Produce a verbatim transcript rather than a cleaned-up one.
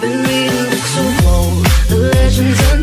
been reading books of old, the legends and